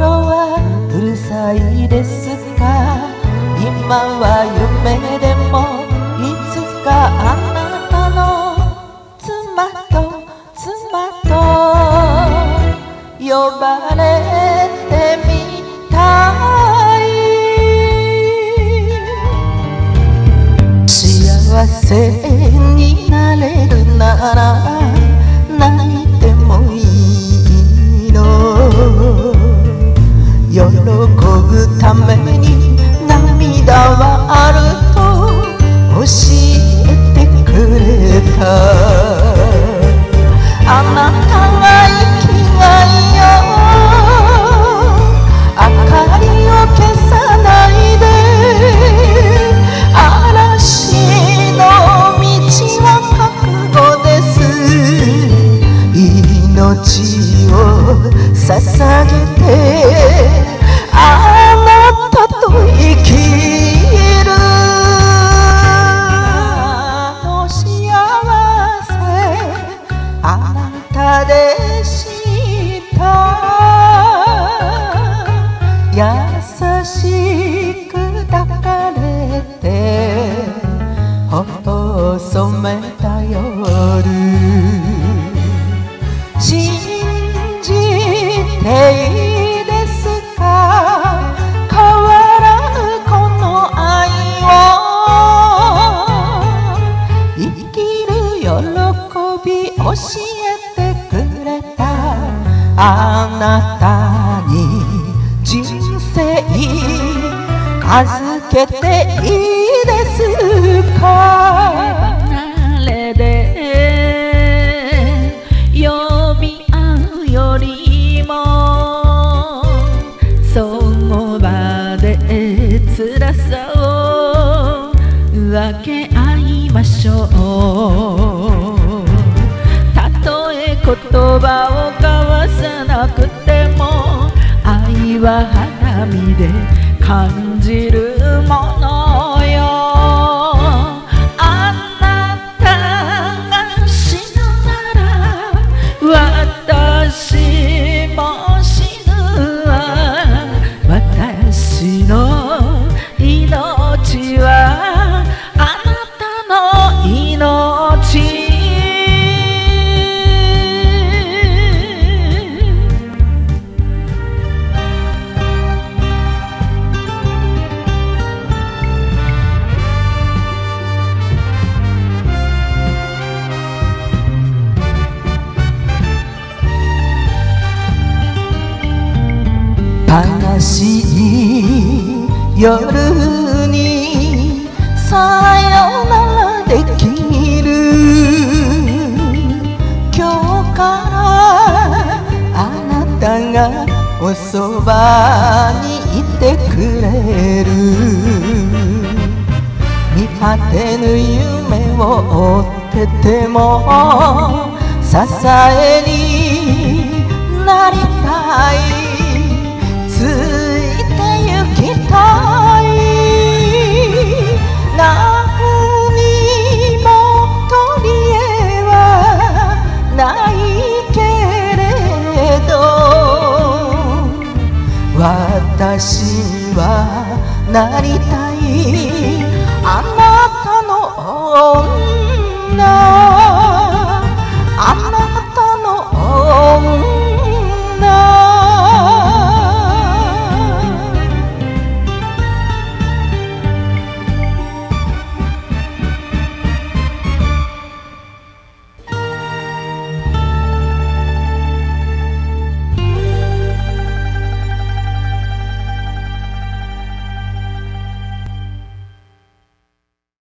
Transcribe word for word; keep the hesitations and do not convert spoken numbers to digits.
はうるさいですか。今は夢でもいつかあなたの妻と妻と呼ばれてみたい。幸せになれるなら泣いてもいいの。喜ぶために涙はあると教えてくれた。あなたが生きがいよ、明かりを消さないで。嵐の道は覚悟です。命を捧げてあなたと生きる。あの幸せあなたでした優しく抱かれて頬を染めた夜。信じていいですか、変わらぬこの愛を。生きる喜び教えてくれたあなたに人生預けていいですか。離れで呼び合うよりもその場で辛さを分け合いましょう。たとえ言葉を交わさなくても愛は花見で感じるものよ。あなたが死ぬなら私も死ぬわ。私の命はあなたの命。悲しい夜にさよならできる。今日からあなたがおそばにいてくれる。見果てぬ夢を追ってても支えになりたい。ついてゆきたい。何にも取り柄はないけれど私はなりたいあなたの女。